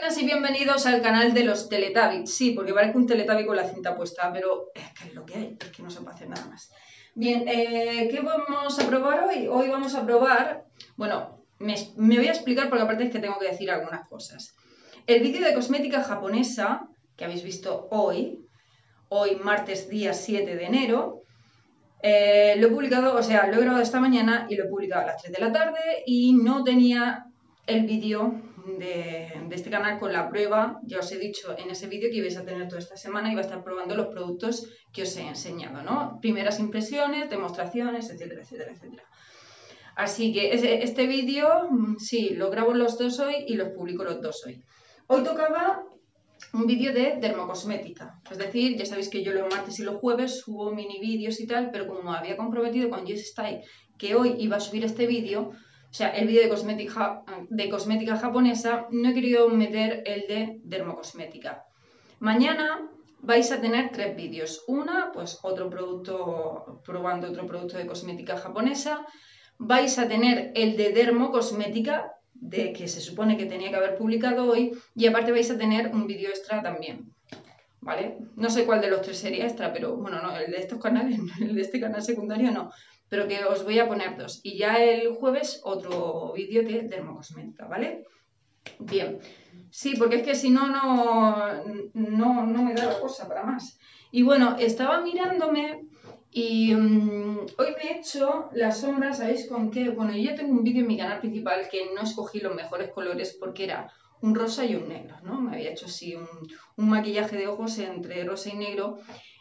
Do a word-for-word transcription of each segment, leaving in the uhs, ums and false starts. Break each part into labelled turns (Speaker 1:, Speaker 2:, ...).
Speaker 1: buenas y bienvenidos al canal de los Teletubbies. Sí, porque parece un Teletubby con la cinta puesta, pero es que es lo que hay, es que no se puede hacer nada más. Bien, eh, ¿qué vamos a probar hoy? Hoy vamos a probar, bueno, me, me voy a explicar porque aparte es que tengo que decir algunas cosas. El vídeo de cosmética japonesa que habéis visto hoy, hoy martes día siete de enero, eh, lo he publicado, o sea, lo he grabado esta mañana y lo he publicado a las tres de la tarde y no tenía el vídeo de, de este canal con la prueba. Ya os he dicho en ese vídeo que ibais a tener toda esta semana y iba a estar probando los productos que os he enseñado, ¿no? Primeras impresiones, demostraciones, etcétera, etcétera, etcétera. Así que este vídeo, sí, lo grabo los dos hoy y los publico los dos hoy. Hoy tocaba un vídeo de dermocosmética, es decir, ya sabéis que yo los martes y los jueves subo mini vídeos y tal, pero como había comprometido con YesStyle que hoy iba a subir este vídeo, o sea, el vídeo de cosmética, de cosmética japonesa, no he querido meter el de dermocosmética. Mañana vais a tener tres vídeos. Una, pues otro producto, probando otro producto de cosmética japonesa. Vais a tener el de dermocosmética, de que se supone que tenía que haber publicado hoy, y aparte vais a tener un vídeo extra también, ¿vale? No sé cuál de los tres sería extra, pero bueno, no, el de estos canales, el de este canal secundario no, pero que os voy a poner dos. Y ya el jueves otro vídeo de dermocosmética, ¿vale? Bien, sí, porque es que si no, no, no, no me da la cosa para más. Y bueno, estaba mirándome y um, hoy me he hecho las sombras, ¿sabéis con qué? Bueno, yo ya tengo un vídeo en mi canal principal que no escogí los mejores colores porque era un rosa y un negro, ¿no? Me había hecho así un, un maquillaje de ojos entre rosa y negro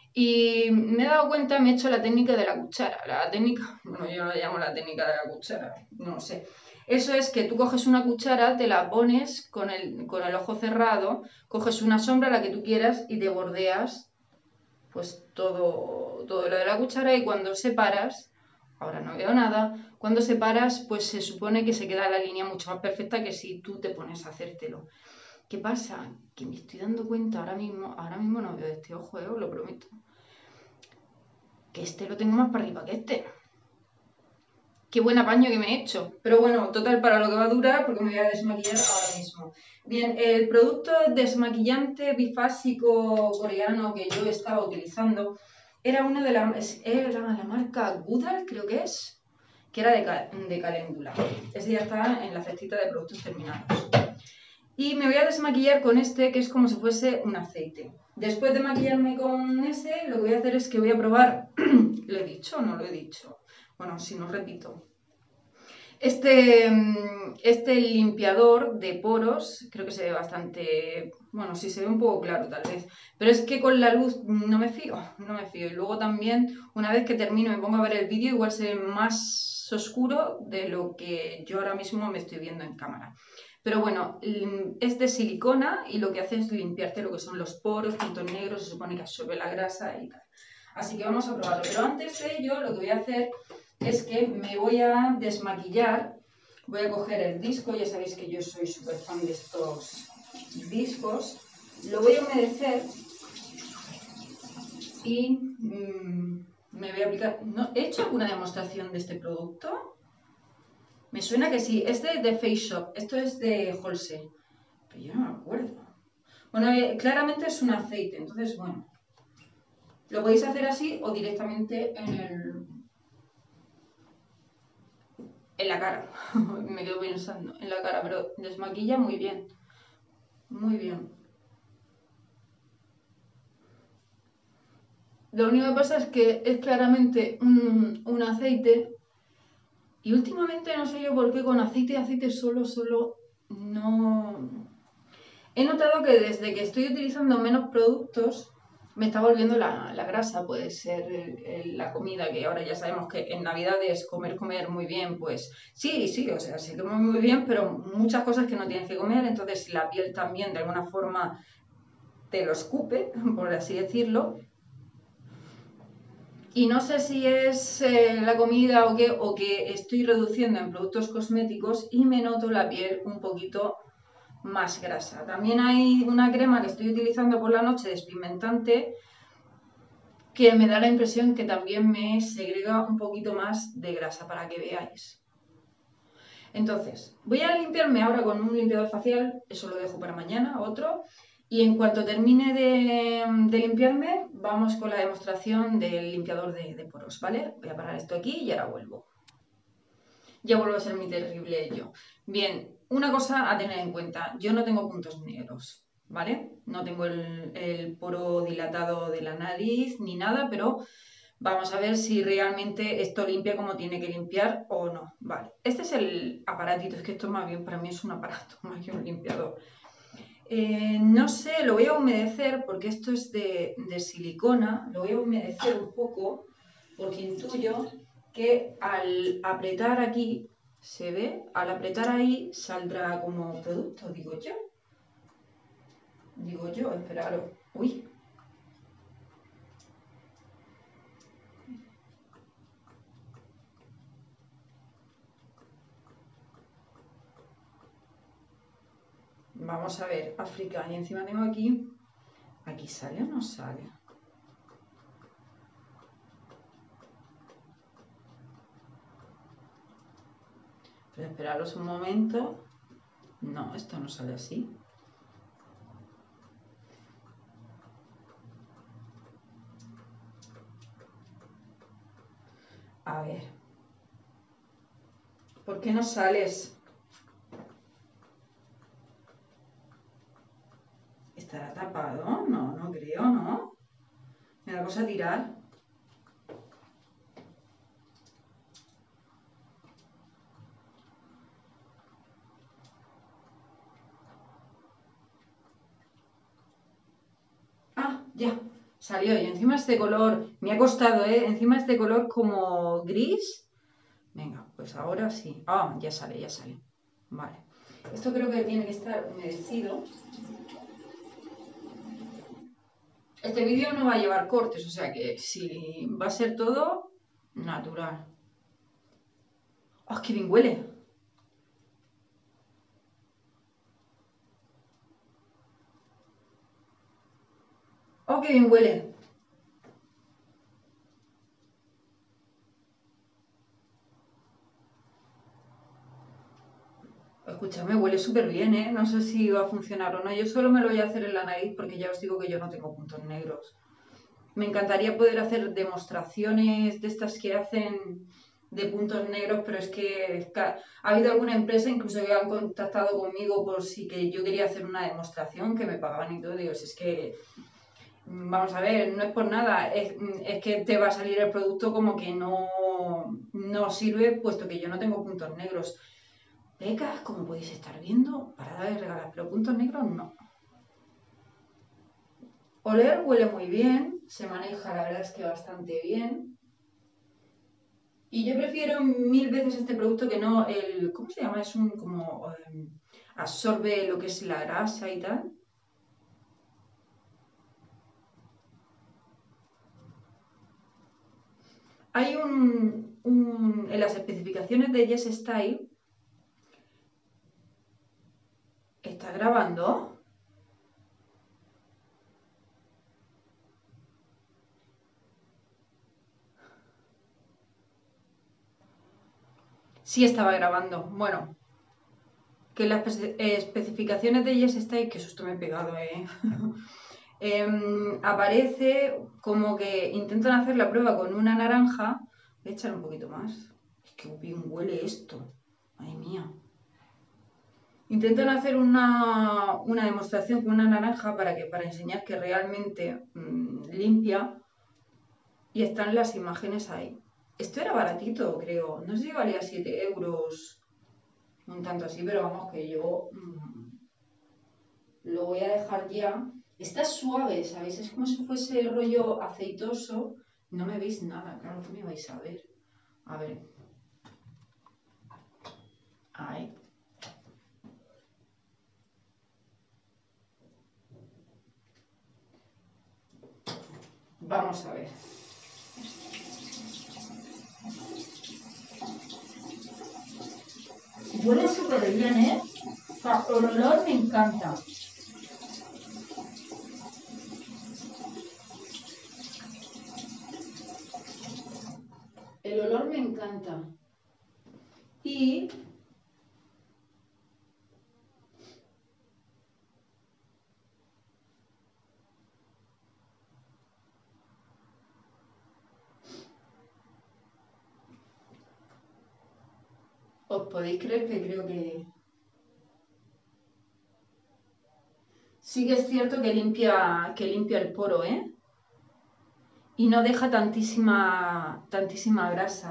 Speaker 1: y me he dado cuenta, me he hecho la técnica de la cuchara. La técnica, bueno, yo la llamo la técnica de la cuchara, no lo sé. Eso es que tú coges una cuchara, te la pones con el, con el ojo cerrado, coges una sombra, la que tú quieras, y te bordeas pues todo, todo lo de la cuchara y cuando separas, ahora no veo nada, cuando separas pues se supone que se queda la línea mucho más perfecta que si tú te pones a hacértelo. ¿Qué pasa? Que me estoy dando cuenta ahora mismo, ahora mismo no veo este ojo, eh, os lo prometo, que este lo tengo más para arriba que este. Qué buen apaño que me he hecho. Pero bueno, total, para lo que va a durar, porque me voy a desmaquillar ahora mismo. Bien, el producto desmaquillante bifásico coreano que yo estaba utilizando era una de las... Era la marca Goodal, creo que es, que era de, de caléndula. Ese ya está en la cestita de productos terminados. Y me voy a desmaquillar con este, que es como si fuese un aceite. Después de maquillarme con ese, lo que voy a hacer es que voy a probar... ¿Lo he dicho o no lo he dicho? Bueno, si no repito. Este, este limpiador de poros, creo que se ve bastante, bueno, sí se ve un poco claro tal vez, pero es que con la luz no me fío, no me fío. Y luego también, una vez que termino y me pongo a ver el vídeo, igual se ve más oscuro de lo que yo ahora mismo me estoy viendo en cámara. Pero bueno, es de silicona y lo que hace es limpiarte lo que son los poros, puntos negros, se supone que absorbe la grasa y tal. Así que vamos a probarlo. Pero antes de ello, lo que voy a hacer es que me voy a desmaquillar. Voy a coger el disco, ya sabéis que yo soy súper fan de estos discos. Lo voy a humedecer y mmm, me voy a aplicar... ¿No? ¿He hecho alguna demostración de este producto? Me suena que sí. Este es de Face Shop, esto es de Halsey, pero yo no me acuerdo. Bueno, eh, claramente es un aceite, entonces bueno. Lo podéis hacer así o directamente en el... en la cara. Me quedo pensando, en la cara, pero desmaquilla muy bien. Muy bien. Lo único que pasa es que es claramente un, un aceite y últimamente no sé yo por qué con aceite y aceite solo, solo no... He notado que desde que estoy utilizando menos productos me está volviendo la, la grasa, puede ser el, el, la comida, que ahora ya sabemos que en Navidades comer, comer muy bien, pues sí, sí, o sea, se come muy bien, pero muchas cosas que no tienes que comer, entonces la piel también de alguna forma te lo escupe, por así decirlo. Y no sé si es eh, la comida o qué, o que estoy reduciendo en productos cosméticos y me noto la piel un poquito más grasa. También hay una crema que estoy utilizando por la noche despigmentante que me da la impresión que también me segrega un poquito más de grasa, para que veáis. Entonces, voy a limpiarme ahora con un limpiador facial, eso lo dejo para mañana, otro. Y en cuanto termine de, de limpiarme, vamos con la demostración del limpiador de, de poros, ¿vale? Voy a parar esto aquí y ahora vuelvo. Ya vuelvo a ser mi terrible yo. Bien, una cosa a tener en cuenta. Yo no tengo puntos negros, ¿vale? No tengo el, el poro dilatado de la nariz ni nada, pero vamos a ver si realmente esto limpia como tiene que limpiar o no. Vale, este es el aparatito. Es que esto más bien para mí es un aparato, más que un limpiador. Eh, no sé, lo voy a humedecer porque esto es de, de silicona. Lo voy a humedecer un poco porque intuyo que al apretar aquí, ¿se ve? Al apretar ahí saldrá como producto, digo yo. Digo yo, esperaros. Uy. Vamos a ver, África. Y encima tengo aquí. ¿Aquí sale o no sale? Pero esperaros un momento. No, esto no sale así. A ver. ¿Por qué no sales? ¿Estará tapado? No, no creo, ¿no? Me da cosa tirar. Ah, ya. Salió. Y encima es de color. Me ha costado, ¿eh? Encima es de color como gris. Venga, pues ahora sí. Ah, ya sale, ya sale. Vale. Esto creo que tiene que estar humedecido. Este vídeo no va a llevar cortes, o sea que si va a ser todo natural. ¡Ah, qué bien huele! ¡Oh, qué bien huele! Escúchame, huele súper bien, ¿eh? No sé si va a funcionar o no. Yo solo me lo voy a hacer en la nariz porque ya os digo que yo no tengo puntos negros. Me encantaría poder hacer demostraciones de estas que hacen de puntos negros, pero es que ha habido alguna empresa incluso que han contactado conmigo por si que yo quería hacer una demostración, que me pagaban y todo. Digo, si es que, vamos a ver, no es por nada, es, es que te va a salir el producto como que no, no sirve, puesto que yo no tengo puntos negros. Pecas, como podéis estar viendo, para de regalar, pero puntos negros no. Oler huele muy bien, se maneja la verdad es que bastante bien. Y yo prefiero mil veces este producto que no el, ¿cómo se llama? Es un como eh, absorbe lo que es la grasa y tal. Hay un, un en las especificaciones de Yes Style, ¿está grabando? Sí estaba grabando. Bueno, que las espe- especificaciones de Yes Style, que susto me he pegado, eh. Em, aparece como que intentan hacer la prueba con una naranja. Voy a echar un poquito más. Es que bien huele esto. Madre mía. Intentan hacer una, una demostración con una naranja para, que, para enseñar que realmente mmm, limpia. Y están las imágenes ahí. Esto era baratito, creo. No sé si valía siete euros. Un tanto así, pero vamos que yo mmm, lo voy a dejar ya. Está suave, ¿sabéis? Es como si fuese rollo aceitoso. No me veis nada, claro que me vais a ver. A ver. Ahí. Vamos a ver. Huele súper bien, ¿eh? O sea, el olor me encanta. El olor me encanta. Y ¿Os podéis creer que creo que... Sí que es cierto que limpia, que limpia el poro, ¿eh? Y no deja tantísima, tantísima grasa.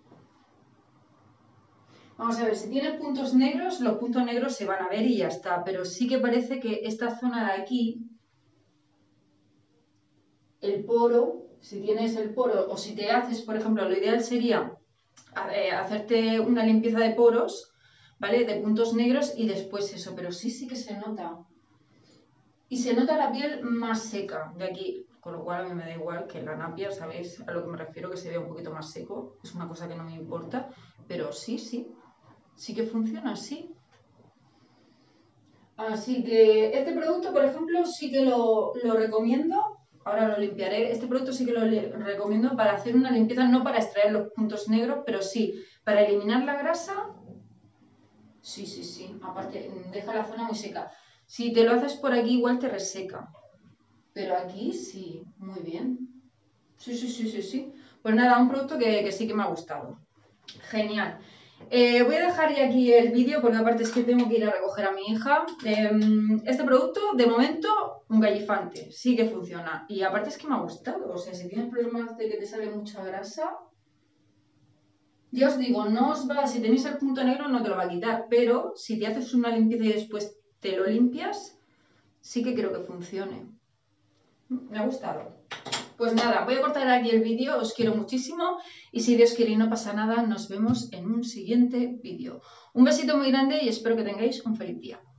Speaker 1: Vamos a ver, si tiene puntos negros, los puntos negros se van a ver y ya está. Pero sí que parece que esta zona de aquí, el poro, si tienes el poro o si te haces, por ejemplo, lo ideal sería hacerte una limpieza de poros, ¿vale? De puntos negros y después eso. Pero sí, sí que se nota. Y se nota la piel más seca de aquí, con lo cual a mí me da igual que la napia, ¿sabéis? A lo que me refiero, que se vea un poquito más seco, es una cosa que no me importa, pero sí, sí, sí que funciona así. Así que este producto, por ejemplo, sí que lo, lo recomiendo, ahora lo limpiaré, este producto sí que lo recomiendo para hacer una limpieza, no para extraer los puntos negros, pero sí, para eliminar la grasa, sí, sí, sí, aparte deja la zona muy seca. Si te lo haces por aquí igual te reseca. Pero aquí sí, muy bien. Sí, sí, sí, sí, sí. Pues nada, un producto que, que sí que me ha gustado. Genial. Eh, voy a dejar ya aquí el vídeo porque aparte es que tengo que ir a recoger a mi hija. Eh, este producto, de momento, un gallifante. Sí que funciona. Y aparte es que me ha gustado. O sea, si tienes problemas de que te sale mucha grasa, ya os digo, no os va, si tenéis el punto negro no te lo va a quitar. Pero si te haces una limpieza y después te lo limpias, sí que creo que funcione. Me ha gustado. Pues nada, voy a cortar aquí el vídeo, os quiero muchísimo y si Dios quiere y no pasa nada, nos vemos en un siguiente vídeo. Un besito muy grande y espero que tengáis un feliz día.